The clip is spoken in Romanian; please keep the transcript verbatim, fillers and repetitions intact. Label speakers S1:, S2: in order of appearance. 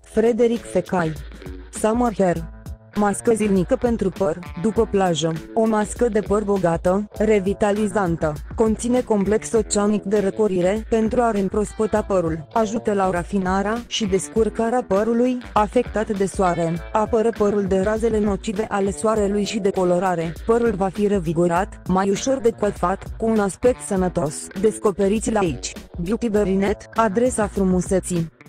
S1: Frederic Fecai. Summer Hair. Mască zilnică pentru păr, după plajă. O mască de păr bogată, revitalizantă. Conține complex oceanic de răcorire pentru a reîmprospăta părul. Ajută la rafinarea și descurcarea părului afectat de soare. Apără părul de razele nocive ale soarelui și de colorare. Părul va fi revigorat, mai ușor de coafat, cu un aspect sănătos. Descoperiți-l aici. Beauty Very Net, adresa frumuseții.